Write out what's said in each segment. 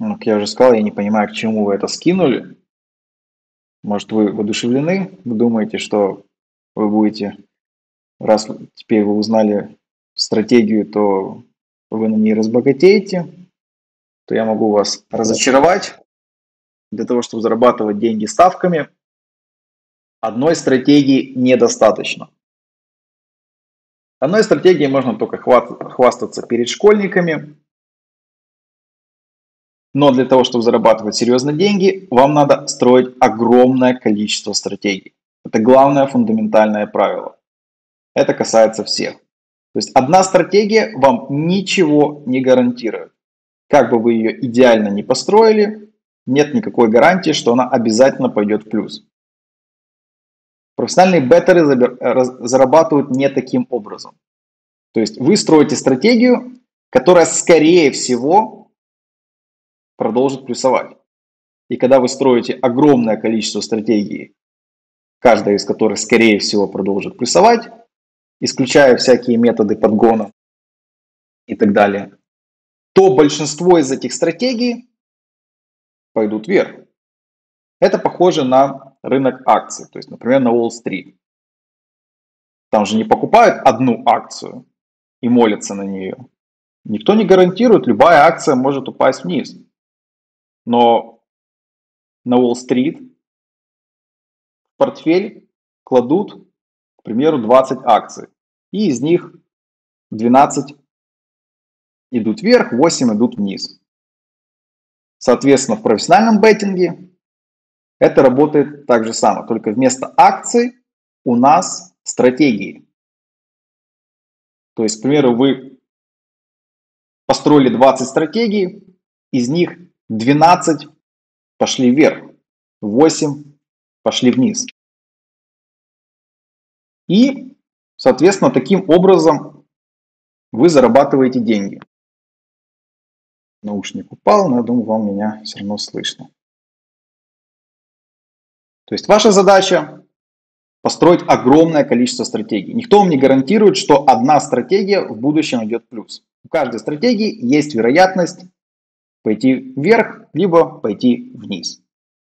Ну, как я уже сказал, я не понимаю, к чему вы это скинули. Может, вы воодушевлены? Вы думаете, что вы будете, раз теперь вы узнали стратегию, то вы на ней разбогатеете, то я могу вас разочаровать. Для того, чтобы зарабатывать деньги ставками, одной стратегии недостаточно. Одной стратегией можно только хвастаться перед школьниками, но для того, чтобы зарабатывать серьезные деньги, вам надо строить огромное количество стратегий. Это главное фундаментальное правило. Это касается всех. То есть одна стратегия вам ничего не гарантирует. Как бы вы ее идеально не построили, нет никакой гарантии, что она обязательно пойдет в плюс. Профессиональные беттеры зарабатывают не таким образом. То есть вы строите стратегию, которая скорее всего продолжит плюсовать. И когда вы строите огромное количество стратегий, каждая из которых скорее всего продолжит плюсовать, исключая всякие методы подгона и так далее, то большинство из этих стратегий пойдут вверх. Это похоже на рынок акций, то есть, например, на Уолл-стрит. Там же не покупают одну акцию и молятся на нее. Никто не гарантирует, любая акция может упасть вниз. Но на Уолл-стрит в портфель кладут, к примеру, 20 акций. И из них 12 идут вверх, 8 идут вниз. Соответственно, в профессиональном беттинге это работает так же само, только вместо акций у нас стратегии. То есть, к примеру, вы построили 20 стратегий, из них 12 пошли вверх, 8 пошли вниз. И, соответственно, таким образом вы зарабатываете деньги. Наушник упал, но я думаю, вам меня все равно слышно. То есть ваша задача построить огромное количество стратегий. Никто вам не гарантирует, что одна стратегия в будущем идет в плюс. У каждой стратегии есть вероятность пойти вверх, либо пойти вниз.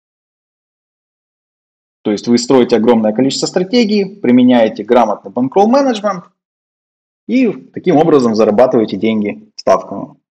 То есть вы строите огромное количество стратегий, применяете грамотный банкролл менеджмент и таким образом зарабатываете деньги ставками.